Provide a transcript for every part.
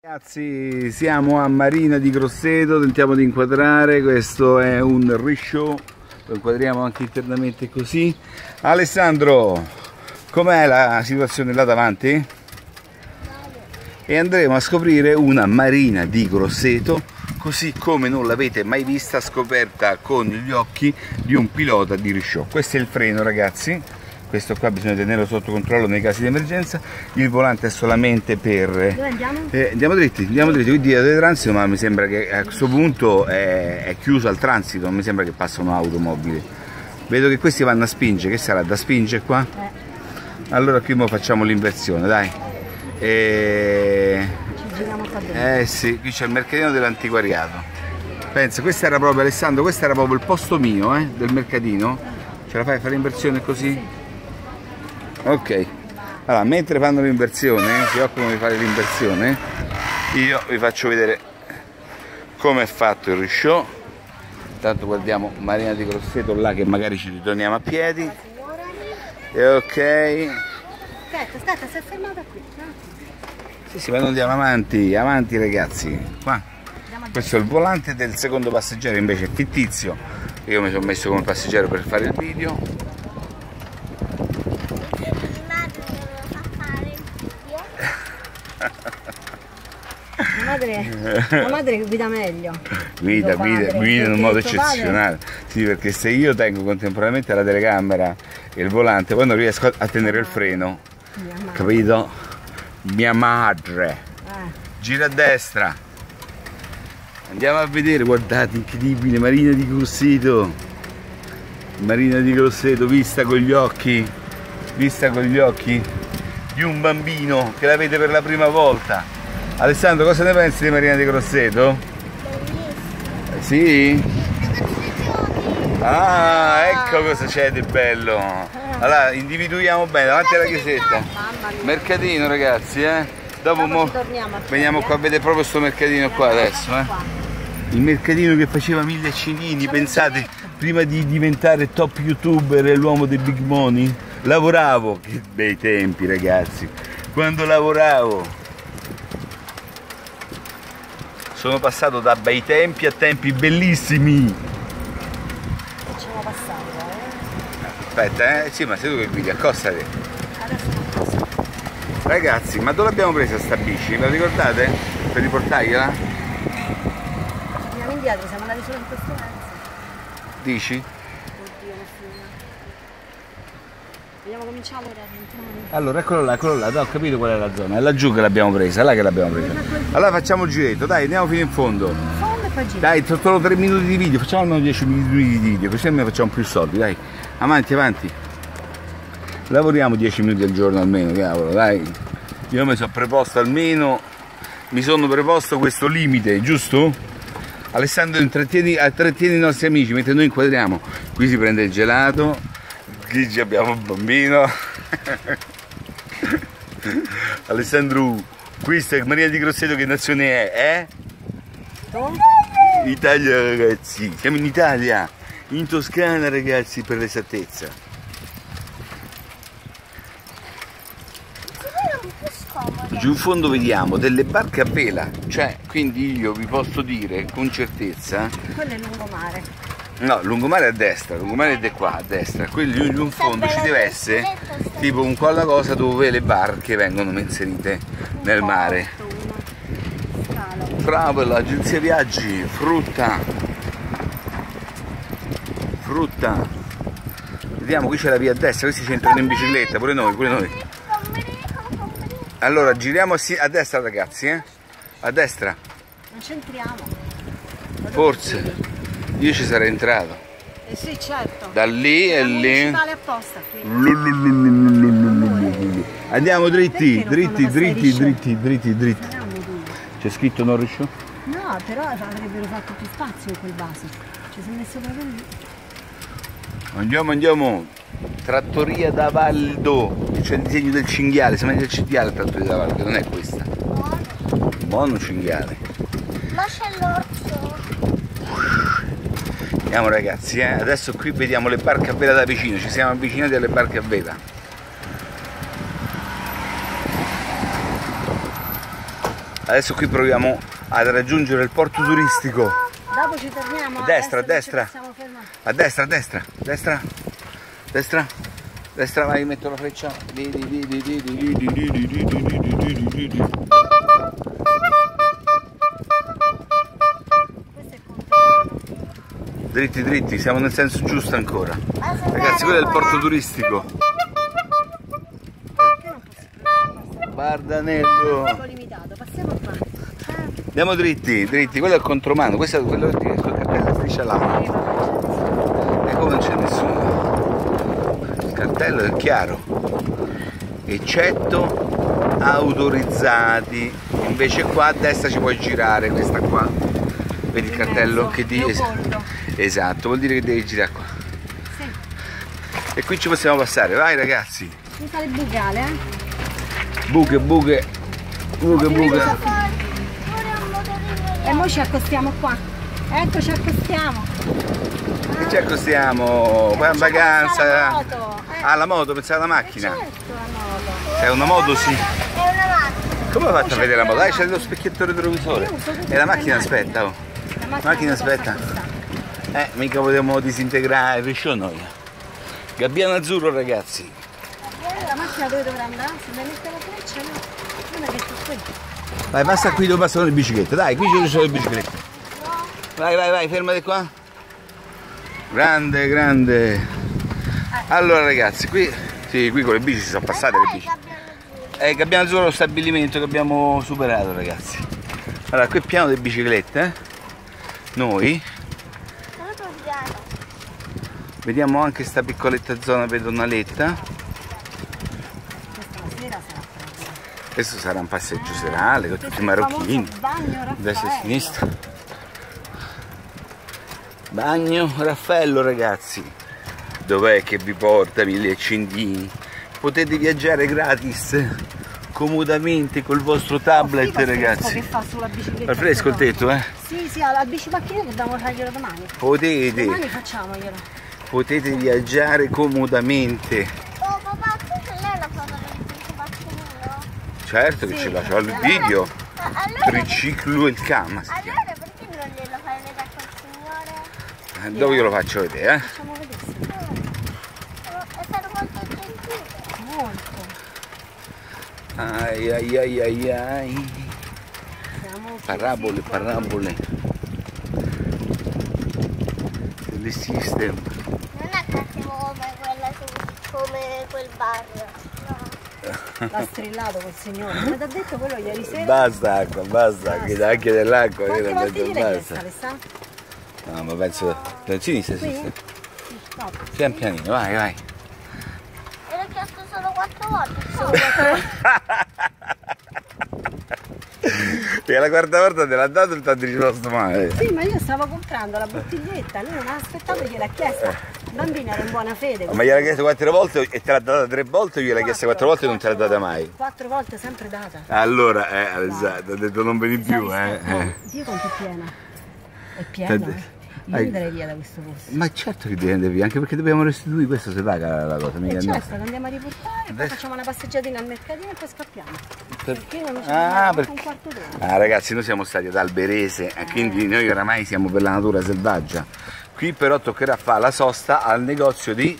Ragazzi, siamo a Marina di Grosseto, tentiamo di inquadrare, questo è un risciò, lo inquadriamo anche internamente così. Alessandro, com'è la situazione là davanti? E andremo a scoprire una Marina di Grosseto, così come non l'avete mai vista, scoperta con gli occhi di un pilota di risciò. Questo è il freno, ragazzi. Questo qua bisogna tenerlo sotto controllo nei casi di emergenza. Il volante è solamente per... Dove andiamo? Andiamo dritti, quindi avete transito, ma mi sembra che a questo punto è chiuso al transito, non mi sembra che passano automobili. Vedo che questi vanno a spingere, che sarà da spingere qua? Allora qui mo facciamo l'inversione, dai. Ci giriamo qua dentro. Sì, qui c'è il mercatino dell'antiquariato. Pensa, questo era proprio, Alessandro, questo era proprio il posto mio, del mercatino. Ce la fai a fare l'inversione così? Ok, allora mentre fanno l'inversione, si occupano di fare l'inversione, io vi faccio vedere come è fatto il risciò. Intanto guardiamo Marina di Grosseto là, che magari ci ritorniamo a piedi. E ok. Aspetta, si è fermata qui. Sì, ma noi andiamo avanti, avanti ragazzi. Qua. Questo è il volante del secondo passeggero, invece è fittizio. Io mi sono messo come passeggero per fare il video. La madre che guida meglio. Guida in un modo eccezionale. Sì, perché se io tengo contemporaneamente la telecamera e il volante, poi non riesco a tenere il freno. Capito? Mia madre. Gira a destra. Andiamo a vedere, guardate, incredibile, Marina di Grosseto. Marina di Grosseto vista con gli occhi di un bambino che la vede per la prima volta. Alessandro, cosa ne pensi di Marina di Grosseto? Sì? Ah, ecco cosa c'è di bello. Allora, individuiamo bene, davanti alla chiesetta. Mercatino, ragazzi, Dopo veniamo qua a vedere proprio questo mercatino qua adesso, Il mercatino che faceva 1000 cinini, pensate, prima di diventare top youtuber e l'uomo dei big money, lavoravo, che bei tempi ragazzi, quando lavoravo. Sono passato da bei tempi a tempi bellissimi. Facciamo passare, Aspetta, sì, ma sei tu che guidi, accostati. Ragazzi, ma dove l'abbiamo presa sta bici? La ricordate? Per riportargliela? Andiamo indietro, siamo andati solo in questo mezzo. Dici? Oddio, nessuno. Vogliamo cominciare ora? Allora, eccolo là, ho capito qual è la zona. È laggiù che l'abbiamo presa, è là che l'abbiamo presa. Allora facciamo il giretto, dai, andiamo fino in fondo. Fondo e poi giro. Dai, solo 3 minuti di video, facciamo almeno 10 minuti di video, così almeno facciamo più soldi, dai. Avanti, avanti. Lavoriamo 10 minuti al giorno almeno, cavolo, dai. Io mi sono preposto almeno, mi sono preposto questo limite, giusto? Alessandro intrattieni i nostri amici mentre noi inquadriamo. Qui si prende il gelato, qui abbiamo un bambino. Alessandro, questa è Marina di Grosseto, che nazione è? Italia, ragazzi, siamo in Italia, in Toscana ragazzi, per l'esattezza. Giù in fondo vediamo delle barche a vela, cioè, quindi io vi posso dire con certezza. Quello è il lungomare. No, lungomare è a destra, lungomare è di qua a destra. Quello giù in fondo ci deve essere tipo un qualche cosa dove le barche vengono inserite nel mare. Travel, agenzia viaggi, frutta. Vediamo, qui c'è la via a destra, questi ci entrano in bicicletta, pure noi. Allora giriamo a destra ragazzi, a destra. Non c'entriamo. Forse io ci sarei entrato. Sì, certo. Da lì e lì. Apposta qui. Andiamo dritti. C'è scritto non risciò? No, però avrebbero fatto più spazio in quel vaso. Ci sono messo proprio lì. Andiamo. Trattoria da Valdo. C'è il disegno del cinghiale, si mangia il cinghiale, trattoria da Valdo, non è questa. Buono cinghiale. Ma c'è l'orso. Andiamo ragazzi, adesso qui vediamo le barche a vela da vicino, ci siamo avvicinati alle barche a vela. Adesso qui proviamo ad raggiungere il porto turistico. Dopo ci torniamo. A destra, a adesso destra. ci possiamo fermare. A destra, a destra, destra, destra, destra, vai, metto la freccia. Dritti, dritti, siamo nel senso giusto ancora. Ragazzi, quello è il porto turistico. Bardanello. Limitato, passiamo qua. Andiamo dritti, dritti, quello è il contromano, questo è quello che sul cartello striscia là. E come non c'è nessuno? Il cartello è chiaro. Eccetto autorizzati. Invece qua a destra ci puoi girare, questa qua. Vedi il cartello che dice? Esatto, vuol dire che devi girare qua. Sì. E qui ci possiamo passare, vai ragazzi. Mi fa le bucale, Buche, buche, buche, buche. E ora ci accostiamo qua. Ecco, ci accostiamo. E ci accostiamo, poi in vacanza. La moto. Ah, la moto, pensavo alla macchina. Certo, la moto. È una moto, sì. È una macchina. Come hai fatto a vedere la moto? Dai, c'è lo specchietto retrovisore. E la macchina aspetta, oh. La Macchina aspetta. Mica vogliamo disintegrare il risciò noi. Gabbiano azzurro, ragazzi. La macchina dove dovrà andare? Se mi mette la freccia, no? Non è che sto qui. Vai, passa qui dove passano le biciclette. Dai, qui ci sono le biciclette. Vai, vai, vai, fermati qua. Grande, grande. Allora ragazzi, qui sì, qui con le bici si sono passate le bici. Gabbiano azzurro è lo stabilimento che abbiamo superato, ragazzi. Allora, qui è pieno di biciclette. Noi vediamo anche sta piccoletta zona pedonaletta. Questo sarà un passeggio serale con tutti i marocchini. Destra e sinistra. Bagno Raffaello, ragazzi. Dov'è che vi porta 1000 accendini? Potete viaggiare gratis, comodamente col vostro tablet, ragazzi. Che fa sulla bicicletta? Al fresco il tetto, eh? Sì, sì, alla bicipacchina dobbiamo farglielo domani. Potete. Domani facciamoglielo. Potete viaggiare comodamente. Oh papà, tu ce l'hai la foto del bicipacchino? Certo che Sì, ce l'ho, c'ho il video. Allora Triciclo il cama. perché non glielo fai vedere a quel signore? Dove glielo faccio vedere, Facciamo vedere. È stato molto gentile. Molto. Ai ai ai ai ai. Siamo Parabole, parabole. Le system. Non è cattivo come quella come quel bar. No. l'ha strillato quel signore. Come ti ha detto quello ieri sera? Basta acqua, basta, che anche dell'acqua, io Quante non volte metto gliel'hai basta. chiesta, Alessà? No, ma penso da sinistra, Qui? sinistra. No. Pian pianino, vai, vai. E l'ho chiesto solo 4 volte. Solo 4 volte. E la quarta volta te l'ha dato e ti ha risposto male. Sì, ma io stavo comprando la bottiglietta, lui non ha aspettato e gliel'ha chiesta. Il bambino era in buona fede. Ma gliel'ha chiesto 4 volte e te l'ha data 3 volte o gliel'ha chiesto 4 volte e non te l'ha data mai? 4 volte sempre data. Allora, esatto, ho detto non veni più, Dio quanto è piena. È piena, eh. Io andrei via da questo posto. Ma certo che devi andare via, anche perché dobbiamo restituire, questo si paga la cosa, mica certo, nostra. lo andiamo a riportare, poi facciamo una passeggiatina al mercatino e poi scappiamo. Perché non ci perché... un quarto d'ora. Ragazzi, noi siamo stati ad Alberese, quindi noi oramai siamo per la natura selvaggia. Qui però toccherà fare la sosta al negozio di...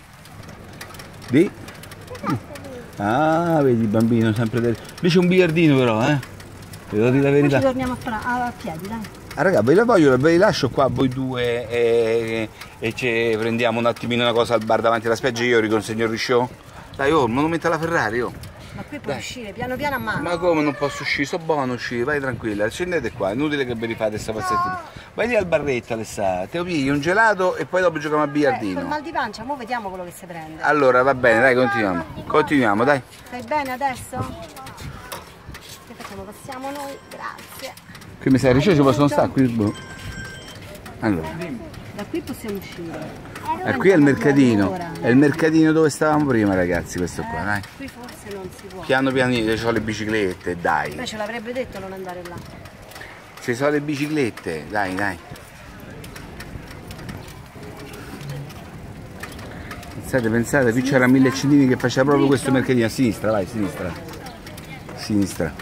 Ah, vedi il bambino sempre del... Lì c'è un biliardino però, devo dire la Poi verità. ci torniamo a piedi, dai. Raga, ve li lascio qua voi due e ci prendiamo un attimino una cosa al bar davanti alla spiaggia e io riconsegno il risciò. Dai, il monumento alla Ferrari, Ma qui puoi uscire, piano piano a mano. Ma come non posso uscire? Sto buono uscire, vai tranquilla, scendete qua, è inutile che vi rifate questa passettina. Vai lì al barretto, Alessà, te lo pigli un gelato e poi dopo giochiamo a biliardino. Col mal di pancia, mo vediamo quello che si prende. Allora, va bene, dai, continuiamo. Continuiamo, dai. Stai bene adesso? Che facciamo? Passiamo noi, grazie. Qui mi sa il risciò ci possono stare qui. Boh. Allora. Da qui possiamo uscire. Qui è il mercatino. È il mercatino dove stavamo prima, ragazzi, questo qua, dai. Qui forse non si può. Piano pianino, ci sono le biciclette, dai. Beh, ce l'avrebbe detto non andare là. Ci sono le biciclette, dai, dai. Pensate, qui c'era 1000 accendini che faceva proprio questo mercatino. A sinistra, vai, a sinistra. A sinistra.